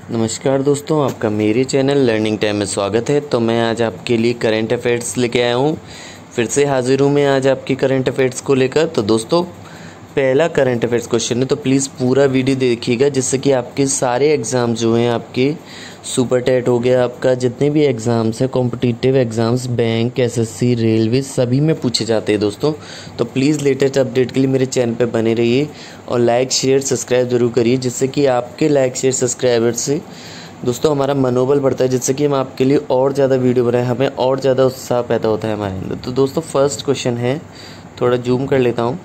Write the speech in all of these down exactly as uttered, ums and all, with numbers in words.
नमस्कार दोस्तों, आपका मेरे चैनल लर्निंग टाइम में स्वागत है। तो मैं आज आपके लिए करंट अफेयर्स लेके आया हूँ। फिर से हाजिर हूँ मैं आज आपकी करंट अफेयर्स को लेकर। तो दोस्तों, पहला करंट अफेयर्स क्वेश्चन है, तो प्लीज़ पूरा वीडियो देखिएगा, जिससे कि आपके सारे एग्ज़ाम जो हैं, आपके सुपर टेट हो गया, आपका जितने भी एग्ज़ाम्स हैं, competitive exams, bank, SSC, railway, सभी में पूछे जाते हैं दोस्तों। तो प्लीज़ लेटेस्ट अपडेट के लिए मेरे चैनल पे बने रहिए और लाइक शेयर सब्सक्राइब ज़रूर करिए, जिससे कि आपके लाइक शेयर सब्सक्राइबर से दोस्तों हमारा मनोबल बढ़ता है, जिससे कि हम आपके लिए और ज़्यादा वीडियो बनाएं, हमें और ज़्यादा उत्साह पैदा होता है हमारे अंदर। तो दोस्तों, फर्स्ट क्वेश्चन है, थोड़ा जूम कर लेता हूँ।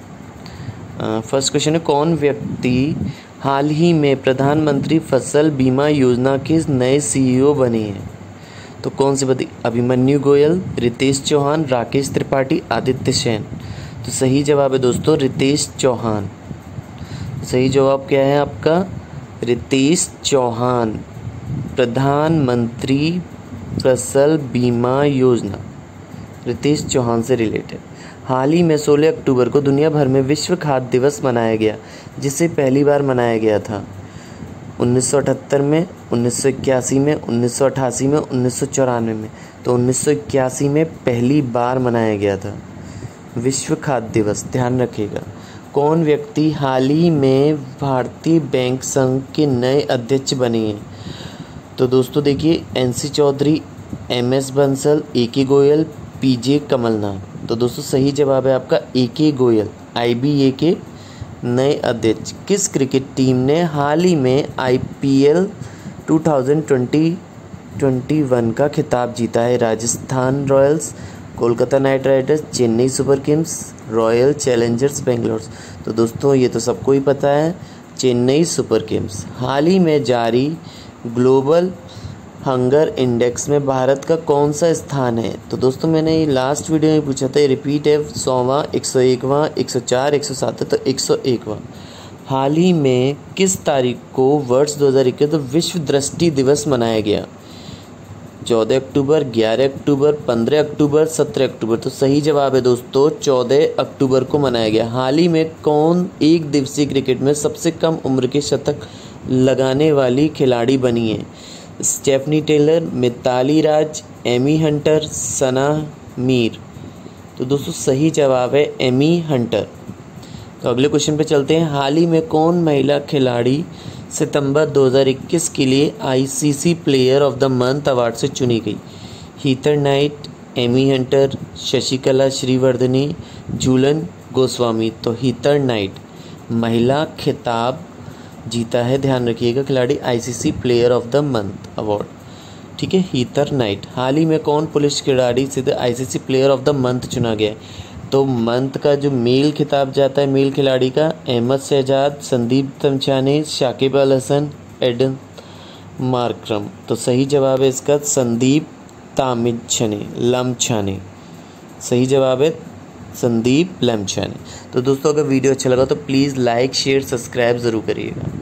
फर्स्ट क्वेश्चन है, कौन व्यक्ति हाल ही में प्रधानमंत्री फसल बीमा योजना के नए सीईओ बने हैं? तो कौन से बता? अभिमन्यु गोयल, रितेश चौहान, राकेश त्रिपाठी, आदित्य सेन। तो सही जवाब है दोस्तों रितेश चौहान। सही जवाब क्या है आपका? रितेश चौहान, प्रधानमंत्री फसल बीमा योजना, रितेश चौहान से रिलेटेड। हाल ही में सोलह अक्टूबर को दुनिया भर में विश्व खाद्य दिवस मनाया गया, जिसे पहली बार मनाया गया था उन्नीस सौ अठहत्तर में, उन्नीस सौ इक्यासी में, उन्नीस सौ अठासी में, उन्नीस सौ चौरानवे में। तो उन्नीस सौ इक्यासी में पहली बार मनाया गया था विश्व खाद्य दिवस, ध्यान रखिएगा। कौन व्यक्ति हाल ही में भारतीय बैंक संघ के नए अध्यक्ष बने हैं? तो दोस्तों देखिए, N C Chaudhary, M S Bansal, A K Goyal, P जे कमलनाथ। तो दोस्तों सही जवाब है आपका ए के गोयल, आई बी ए के नए अध्यक्ष। किस क्रिकेट टीम ने हाल ही में आई पी एल दो हज़ार बीस इक्कीस का खिताब जीता है? Rajasthan Royals, Kolkata Knight Riders, Chennai Super Kings, Royal Challengers Bangalore. तो दोस्तों ये तो सबको ही पता है, चेन्नई सुपर किंग्स। हाल ही में जारी ग्लोबल हंगर इंडेक्स में भारत का कौन सा स्थान है? तो दोस्तों मैंने ये लास्ट वीडियो में पूछा था, रिपीट है, सौवां, एक सौ एकवां, एक सौ चार, एक सौ सात, तो एक सौ एकवां। हाल ही में किस तारीख को वर्ष दो हज़ार इक्कीस तो विश्व दृष्टि दिवस मनाया गया? चौदह अक्टूबर, ग्यारह अक्टूबर, पंद्रह अक्टूबर, सत्रह अक्टूबर। तो सही जवाब है दोस्तों चौदह अक्टूबर को मनाया गया। हाल ही में कौन एक दिवसीय क्रिकेट में सबसे कम उम्र के शतक लगाने वाली खिलाड़ी बनी है? Stefanie Taylor, Mithali Raj, Amy Hunter, Sana Mir. तो दोस्तों सही जवाब है एमी हंटर। तो अगले क्वेश्चन पे चलते हैं। हाल ही में कौन महिला खिलाड़ी सितंबर दो हज़ार इक्कीस के लिए I C C player of the month award से चुनी गई? Heather Knight, Amy Hunter, Shashikala Siriwardene, Jhulan Goswami. तो हीथर नाइट महिला खिताब जीता है, ध्यान रखिएगा, खिलाड़ी I C C player of the month award. ठीक है, हीथर नाइट। हाल ही में कौन पुलिस खिलाड़ी से I C C player of the month चुना गया है? तो मंथ का जो मेल खिताब जाता है मेल खिलाड़ी का, अहमद शहजाद, संदीप तमचाने, शाकिब अल हसन, एडन मार्क्रम। तो सही जवाब है इसका संदीप तामिछने लमछाने। सही जवाब है संदीप लमछाने। तो दोस्तों अगर वीडियो अच्छा लगा तो प्लीज़ लाइक शेयर सब्सक्राइब ज़रूर करिएगा।